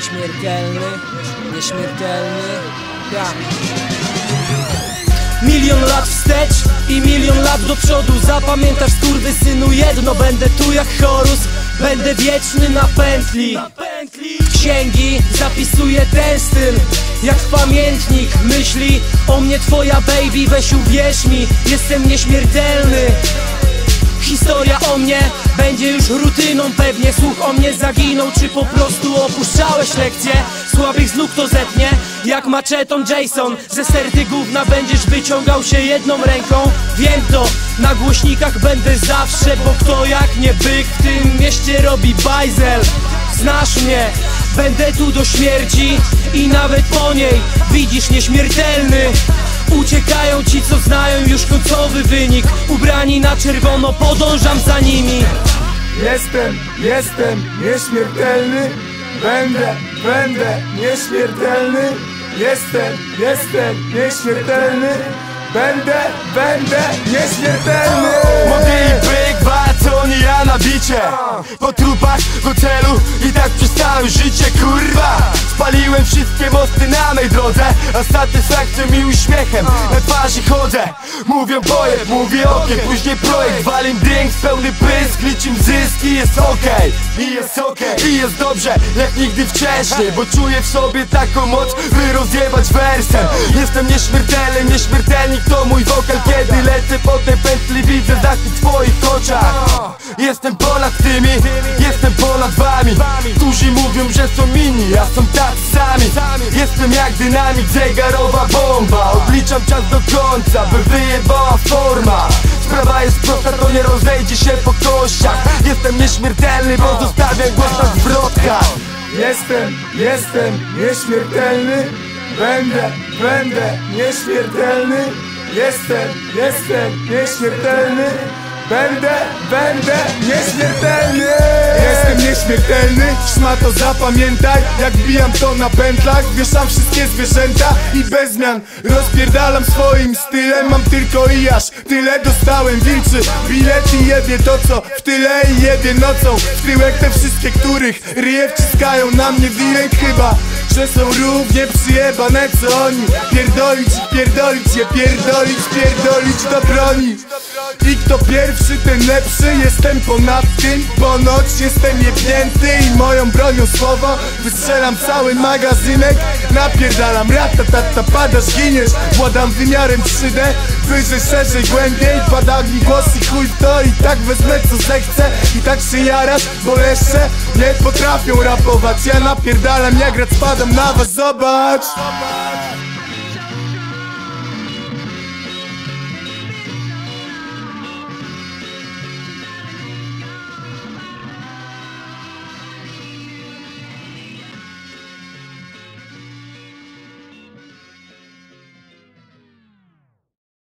Nieśmiertelny, nieśmiertelny, ja. Milion lat wstecz i milion lat do przodu. Zapamiętasz, skurwysynu, jedno: będę tu jak Horus, będę wieczny na pętli. Księgi zapisuję ten styl jak pamiętnik. Myśli o mnie twoja baby, weź uwierz mi, jestem nieśmiertelny. Historia o mnie będzie już rutyną pewnie. Słuch o mnie zaginął, czy po prostu opuszczałeś lekcje? Słabych z nóg to zetnie jak maczetą Jason. Ze sterty gówna będziesz wyciągał się jedną ręką. Wiem to, na głośnikach będę zawsze, bo kto jak nie byk w tym mieście robi bajzel. Znasz mnie, będę tu do śmierci i nawet po niej. Widzisz, nieśmiertelny. Uciekają ci, co znają już końcowy wynik. Ubrani na czerwono, podążam za nimi. Jestem nieśmiertelny. Będę nieśmiertelny. Jestem nieśmiertelny. Będę nieśmiertelny. Młody i byk, to nie ja na bicie. Po trupach w hotelu i tak przestałem życie, kurwa. Spaliłem wszystkie mosty na mej drodze, a satysfakcją i uśmiechem na twarzy chodzę. Mówią pojeb, mówię okej, później projekt. Walim drinks, pełny pysk, liczim zyski, jest okej. I jest dobrze, jak nigdy wcześniej, bo czuję w sobie taką moc, by rozjebać wersem. Jestem nieśmiertelny, nieśmiertelnik to mój wokal. Kiedy lecę po tej pętli, widzę zachwyt w twoich oczach. Jestem ponad tymi, jestem ponad wami, którzy mówią, że są inni, a są tacy sami. Jestem jak dynamit, zegarowa bomba. Obliczam czas do końca, by wyjebała forma. Sprawa jest prosta, to nie rozejdzie się po kościach. Jestem nieśmiertelny, bo zostawiam głos na zwrotkach. Jestem nieśmiertelny. Będę nieśmiertelny. Jestem nieśmiertelny. Będę nieśmiertelny. Jestem nieśmiertelny, szmato zapamiętaj. Jak bijam to na pętlach, wieszam wszystkie zwierzęta i bez zmian rozpierdalam swoim stylem. Mam tylko i aż tyle, dostałem wilczy bilet i jebie to co w tyle i jebie nocą w tyłek te wszystkie, których ryje wciskają na mnie wirek. Chyba, że są równie przyjebane co oni. Pierdolić je, pierdolić do broni. I kto pierwszy, ten lepszy. Jestem ponad tym, ponoć jestem jebnięty i moją bronią słowo wystrzelam cały magazynek. Napierdalam ratatata, padasz, giniesz. Władam wymiarem 3D, wyżej, szerzej, głębiej. Pada mi głos i chuj w to, i tak wezmę co zechcę. I tak się jarasz, bo jeszcze nie potrafią rapować. Ja napierdalam jak rat, spadam na was, zobacz.